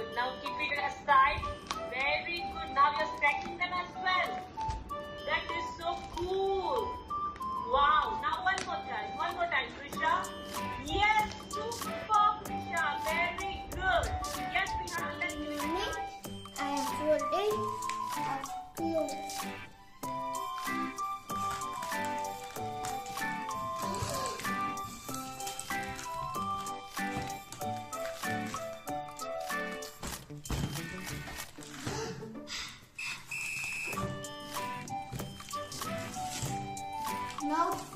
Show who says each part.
Speaker 1: good. Now keep it aside. Very good. Now you're stacking them as well. That is so cool. Wow. Now one more time. One more time, Trisha. Yes, super, Trisha. Very good. Yes, Rihanna. Let's do it.
Speaker 2: I am folding a clothes. Now